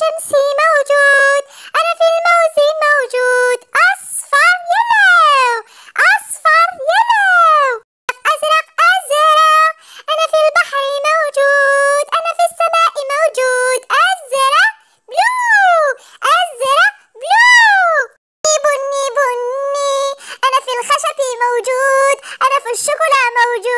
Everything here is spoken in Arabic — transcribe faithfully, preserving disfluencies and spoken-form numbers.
الشمس موجود، أنا في الموسم موجود. أصفر يلو، أصفر يلو. أزرق أزرق، أنا في البحر موجود، أنا في السماء موجود. أزرق بلو، أزرق بلو. بني بني، أنا في الخشب موجود، أنا في الشوكولا موجود.